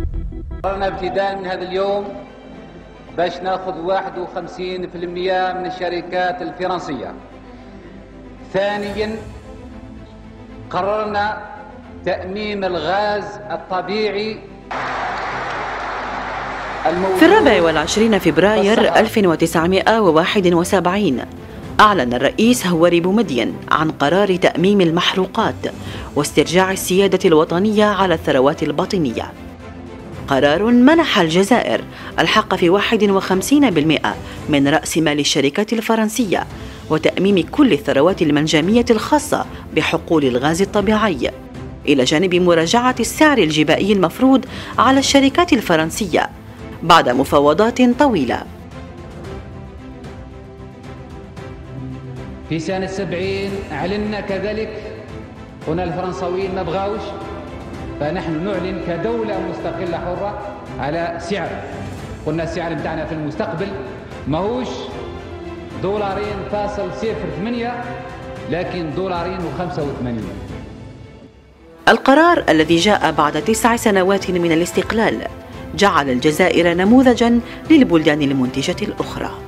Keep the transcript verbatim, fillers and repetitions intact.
قررنا ابتداء من هذا اليوم باش ناخذ واحد وخمسين بالمئة من الشركات الفرنسية. ثانيا قررنا تأميم الغاز الطبيعي في الرابع والعشرين فبراير ألف وتسعمئة وواحد وسبعين أعلن الرئيس هواري بومدين عن قرار تأميم المحروقات واسترجاع السيادة الوطنية على الثروات الباطنية. قرار منح الجزائر الحق في واحد وخمسين بالمئة من رأس مال الشركات الفرنسية وتأميم كل الثروات المنجمية الخاصة بحقول الغاز الطبيعي، إلى جانب مراجعة السعر الجبائي المفروض على الشركات الفرنسية بعد مفاوضات طويلة. في سنة سبعين أعلنا كذلك، هنا الفرنساويين ما بغاوش، فنحن نعلن كدولة مستقلة حرة على سعر. قلنا السعر بتاعنا في المستقبل ماهوش دولارين فاصل صفر ثمانية، لكن دولارين وخمسة وثمانين. القرار الذي جاء بعد تسع سنوات من الاستقلال جعل الجزائر نموذجاً للبلدان المنتجة الأخرى.